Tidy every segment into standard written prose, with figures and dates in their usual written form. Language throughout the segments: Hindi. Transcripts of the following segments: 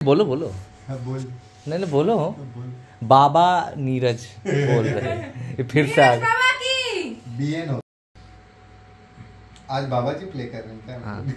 बोलो बोलो। हाँ बोल। नहीं नहीं बोलो। बोल। बाबा नीरज बोल रहे हैं फिर से आ गए। BN आज बाबा जी प्ले कर रहे हैं क्या? हाँ।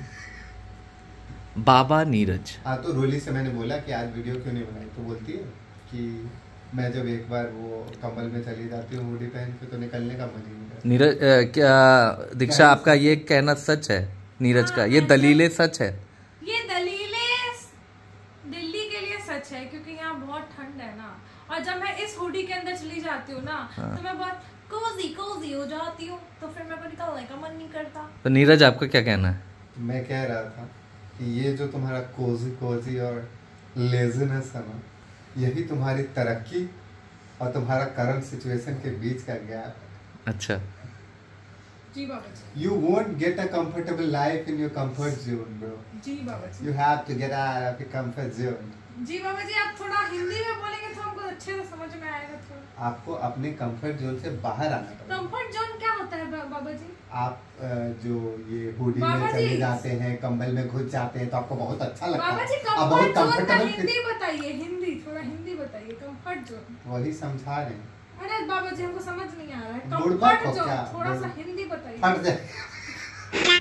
बाबा नीरज। हाँ तो रोली से मैंने बोला कि आज वीडियो क्यों नहीं बनाई, तो बोलती है कि मैं जब एक बार वो कंबल में चली जाती हूँ हुडी पहन के तो निकलने का मन ही नहीं करता। नीरज क्या दीक्षा आपका ये कहना सच है नीरज का? ये दलीलें सच है? ये दलीलें दिल्ली के लिए सच है क्योंकि यहाँ बहुत ठंड है ना, और जब मैं इस हुडी के अंदर चली जाती हूँ ना तो मैं बहुत कोजी हो जाती हूँ, तो फिर मेरे को निकलने का मन नहीं करता। तो नीरज आपका क्या कहना है? मैं कह रहा था कि ये जो तुम्हारा कोजी और लेजीनेस है ना, यही तुम्हारी तरक्की और तुम्हारा करंट सिचुएशन के बीच का गैप है। अच्छा जी बाबा जी। You won't get a comfortable life in your comfort zone, bro. Ji Baba ji. You have to get out of your comfort zone. जी बाबा जी, आप थोड़ा हिंदी में बोलेंगे तो हमको अच्छे से समझ में आएगा थोड़ा। आपको अपने कंफर्ट जोन से बाहर आना पड़ेगा। कंफर्ट जोन क्या होता है बाबा जी? आप जो ये हुडी में चले जाते हैं, कंबल में घुस जाते हैं तो आपको बहुत अच्छा लगता है। बाबा जी आप बहुत कंफर्ट जोन का कंफर्टेबल हिंदी बताइए, हिंदी थोड़ा हिंदी बताइए। कंफर्ट जोन वही समझा रहे हैं। अरे बाबा जी हमको समझ नहीं आ रहा है। बुढ़बा कंफर्ट को जोन क्या? थोड़ा सा हिंदी बताइए फट जाए।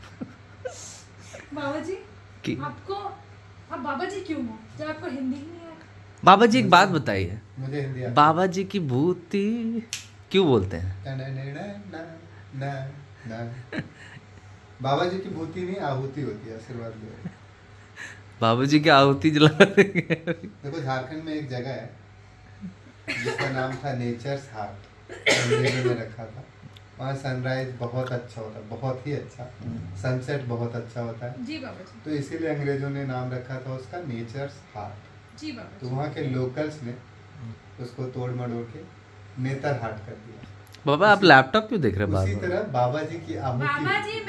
बाबा जी। आपको आप बाबा जी क्यों हो जब आपको हिंदी नहीं है? बाबा जी एक बात बताइए, मुझे हिंदी आती है। बाबा जी की भूति क्यों बोलते हैं? बाबा जी की भूति नहीं आहुति होती है, आशीर्वाद दो। बाबा जी की आहुति जला देंगे। देखो झारखंड में एक जगह है जिसका नाम था नेचर्स हार्ट, अंग्रेजों ने रखा था। वहाँ सनराइज बहुत अच्छा होता है, बहुत ही अच्छा। सनसेट बहुत अच्छा होता है। जी बाबा जी। तो इसीलिए अंग्रेजों ने नाम रखा था उसका नेचर्स हार्ट। जी बाबा तो वहाँ के लोकल्स ने उसको तोड़ मड़ोड़ के नेतर हार्ट कर दिया। बाबा आप लैपटॉप क्यों देख रहे हैं? उसी तरह बाबा जी की आहुति। बाबा जी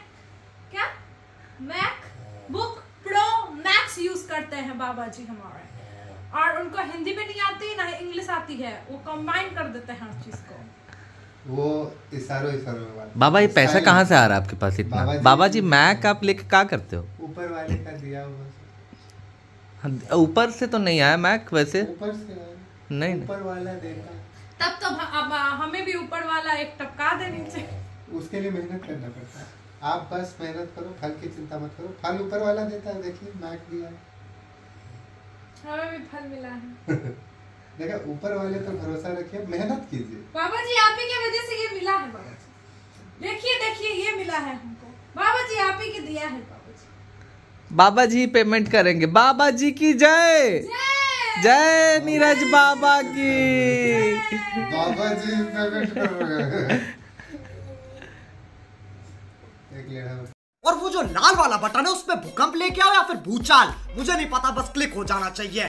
MacBook Pro Max use करते हैं बाबा जी हमारे, और उनको हिंदी भी नहीं आती ना इंग्लिश आती है, वो कंबाइन कर देते हैं हर चीज को। वो इशारों में बात। बाबा ये पैसा कहाँ से आ रहा है आपके पास इतना? बाबा जी मैक आप लेके क्या करते हो? ऊपर वाले का दिया हुआ। ऊपर से तो नहीं आया मैक वैसे। ऊपर से नहीं ऊपर वाला देता। तब तो अब हमें भी ऊपर वाला एक टपका देनी चाहिए। उसके लिए मेहनत करना पड़ता है। आप बस मेहनत करो, फल की चिंता मत करो, फल ऊपर वाला देता है। देखिए मैक दिया है, हमें भी फल मिला है। देखा, ऊपर वाले पर भरोसा रखिए, मेहनत कीजिए। बाबा जी आप ही की वजह से ये मिला है। बाबा जी देखिए ये मिला है हमको। बाबा जी आप ही के दिया है। बाबा जी पेमेंट करेंगे। बाबा जी की जय जय नीरज बाबा की। बाबा जी पेमेंट करोगे। और वो जो लाल वाला बटन है उसमें भूकंप लेके आओ या फिर भूचाल, मुझे नहीं पता, बस क्लिक हो जाना चाहिए।